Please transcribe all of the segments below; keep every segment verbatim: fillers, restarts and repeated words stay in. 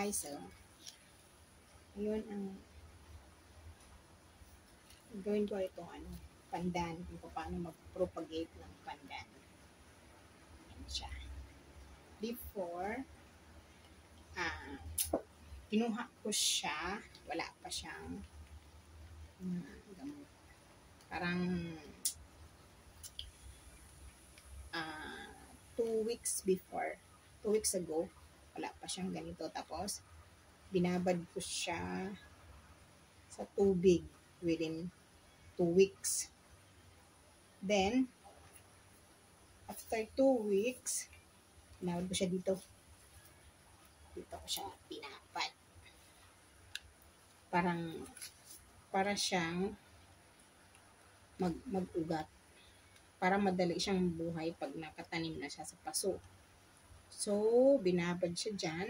guys. So, yun ang gawin ko itong ano, pandan. Kung paano mag-propagate ng pandan. Yan siya. Before, ah, kinuha ko siya. Wala pa siyang uh, gamot. Parang uh, two weeks before. Two weeks ago. Wala pa siyang ganito. Tapos, binabad ko siya sa tubig within two weeks. Then, after two weeks, binabad ko siya dito. Dito ko siya pinapad. Parang, para siyang mag, mag-ugat. Para madali siyang buhay pag nakatanim na siya sa paso. So, binabad siya dyan.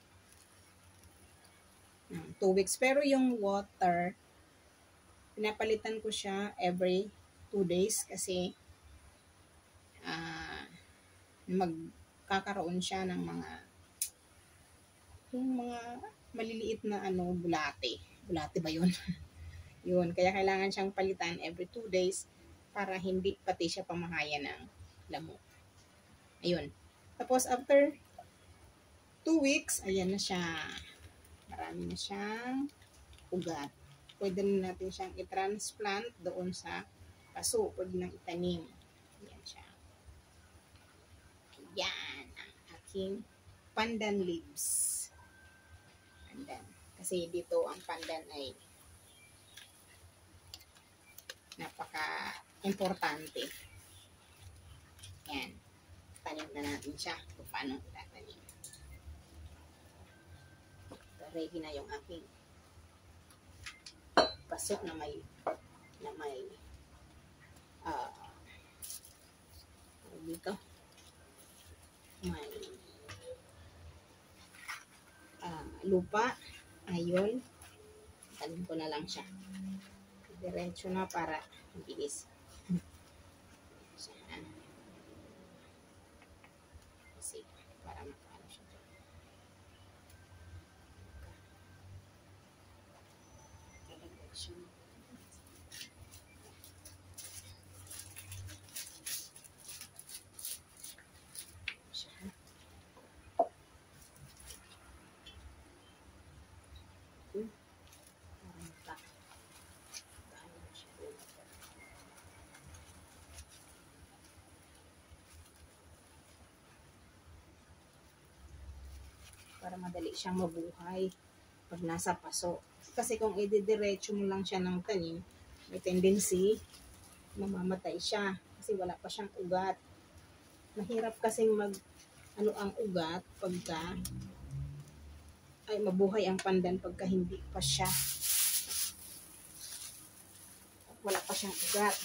Two weeks. Pero yung water, pinapalitan ko siya every two days kasi uh, magkakaroon siya ng mga yung mga maliliit na ano, bulate. Bulate ba yun? Yun. Kaya kailangan siyang palitan every two days para hindi pati siya pamahaya ng lamok. Ayun. Tapos after two weeks, ayan na siya. Marami na siyang ugat. Pwede na natin siyang i-transplant doon sa paso. Pwede nang itanim. Ayan siya. Ayan ang aking pandan leaves. Pandan. Kasi dito ang pandan ay napaka-importante. Ayan. Tanim na natin siya kung paano itatanim. Ready na yung aking pasok na may na may uh, dito may uh, lupa. Ayun, tanim ko na lang siya diretso na para mabilis. Kasi para makaano siya. Para madali siyang mabuhay pag nasa paso. Kasi kung i-diretso mo lang siya ng tanim, may tendency mamamatay siya kasi wala pa siyang ugat. Mahirap kasing mag ano ang ugat pagka ay mabuhay ang pandan pagka hindi pa siya wala pa siyang ugat.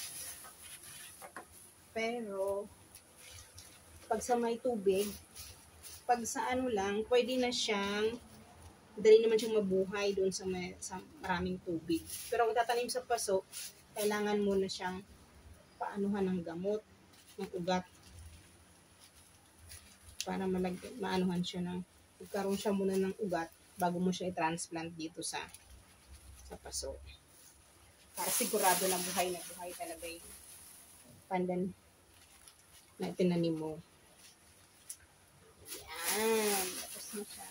Pero pag sa may tubig, pag sa ano lang, pwede na siyang dali naman siyang mabuhay doon sa, may, sa maraming tubig. Pero kung tatanim sa paso, kailangan mo na siyang paanuhan ng gamot, ng ugat, para malag maanuhan siya ng, magkaroon siya muna ng ugat bago mo siya i-transplant dito sa sa paso. Para sigurado na buhay na buhay talaga yung pandan na tinanim mo. Yan. Tapos na siya.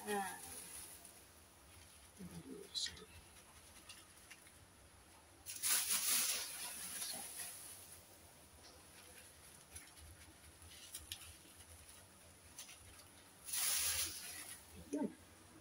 Yan na siya. Yun.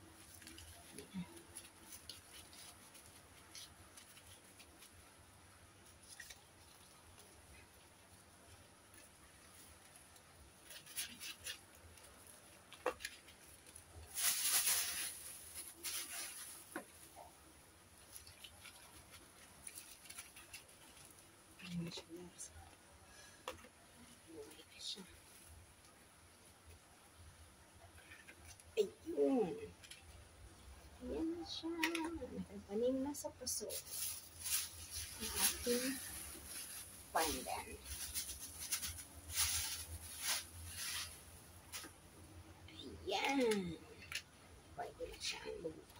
Ayun. Ayan na siya. Nakatanim na sa paso. Ang ating pandan. Ayan. Pwede na siya. siya.